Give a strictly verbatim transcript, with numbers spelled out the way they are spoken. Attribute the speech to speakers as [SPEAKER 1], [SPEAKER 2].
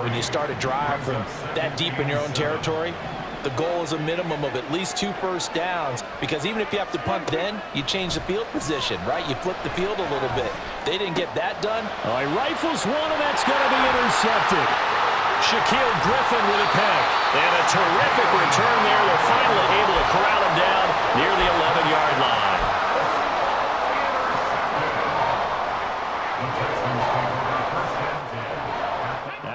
[SPEAKER 1] when you start a drive from that deep in your own territory, the goal is a minimum of at least two first downs, because even if you have to punt then, you change the field position, right? You flip the field a little bit. They didn't get that done.
[SPEAKER 2] Oh, he rifles one, and that's going to be intercepted. Shaquille Griffin with a pick. And a terrific return there. They're finally able to corral him down near the eleven-yard line.